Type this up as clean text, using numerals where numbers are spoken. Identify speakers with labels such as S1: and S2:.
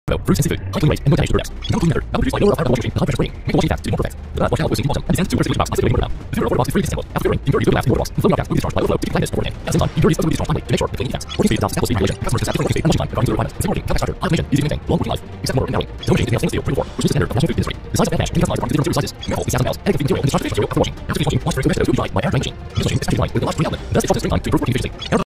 S1: Fruits and seafood, high clean rate, and low damage to their depths. No clean method, that would produce like lower power moisture rating, the high pressure rating, make the washing fast to be more perfect. The wash out losing bottom, and descends to where box, possibly box. The filter water box is free to sample. After filtering, impurities will collapse in the water box, and flowing out gas will be discharged by overflow to decline this beforehand. At the same time, impurities also will be discharged finally to make sure the cleaning fast. Working speed adopts sample speed regulation. Customers can set different working speed and washing time according to the requirements. Same working, compact structure, high automation, easy to maintain, long working life. Except motor and narrowing. The machine is made of stainless steel 24, which is the standard of washing food industry. The size of that mash can be customized according to different sizes. Careful, these 1,000 pounds, adding 15 material and discharge fish material after washing. After fish washing, wash through the rest of those will be dried by air drying machine. This machine is especially designed with a large free outlet, thus exhaust is streamlined to improve working efficiency.